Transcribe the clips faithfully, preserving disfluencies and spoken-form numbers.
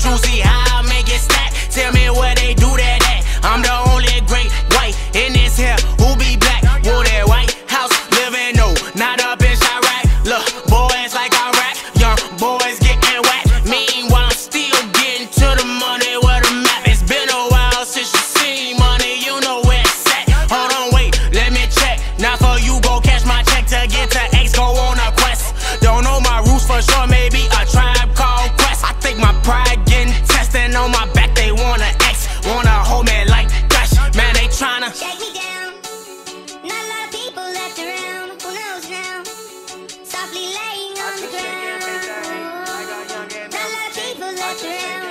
to see how I make it stack. Tell me where they do that at. I'm the only great white in this here who be black. Whoa, that White House living, no, not up in Chirac. Look, boys like Iraq, young boys getting whacked. Meanwhile, I'm still getting to the money where the map. It's been a while since you seen money, you know where it's at. Hold on, wait, let me check. Now for you, go cash my check to get to X, go on a quest. Don't know my roots for sure, maybe a tribe called Quest. I think my pride getting tested on my back. They wanna X, wanna hold me like Dash. Man, they tryna shake me down. Not a lot of people left around. Who knows now? Softly laying on the ground. Not a lot of people left around.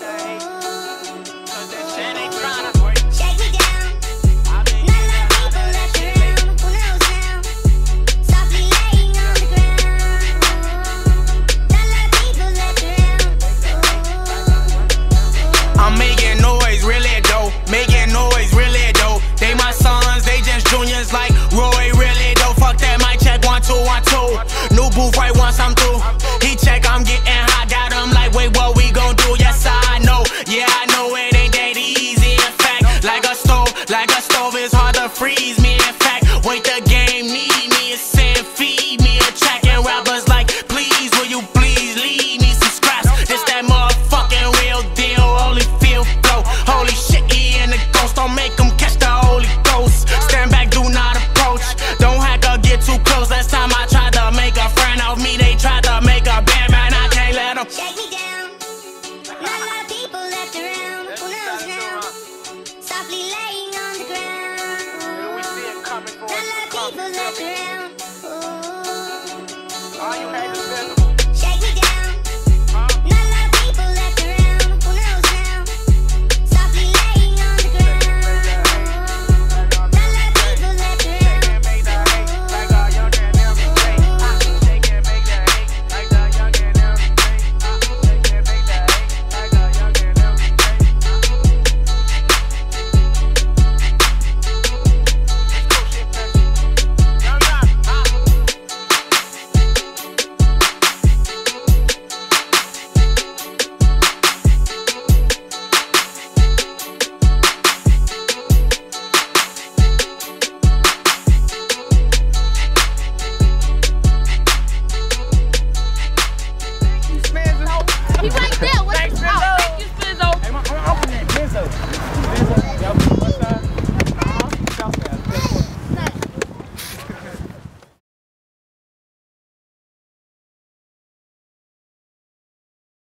Man, they tryna Shake me down. Not a lot of people left around. Who knows now? Softly laying on the ground. Not a lot of people left around. I'm making noise, really though. Making noise, really though. They my sons, they just juniors like Roy, really though. Fuck that, mic check, one, two, one, two. New booth right once I'm through. He check, I'm getting hot. Got him like, wait, what we gon' do? Yes, I know. Yeah, I know it ain't that easy. In fact, like a stove, like a stove, it's hard to freeze me.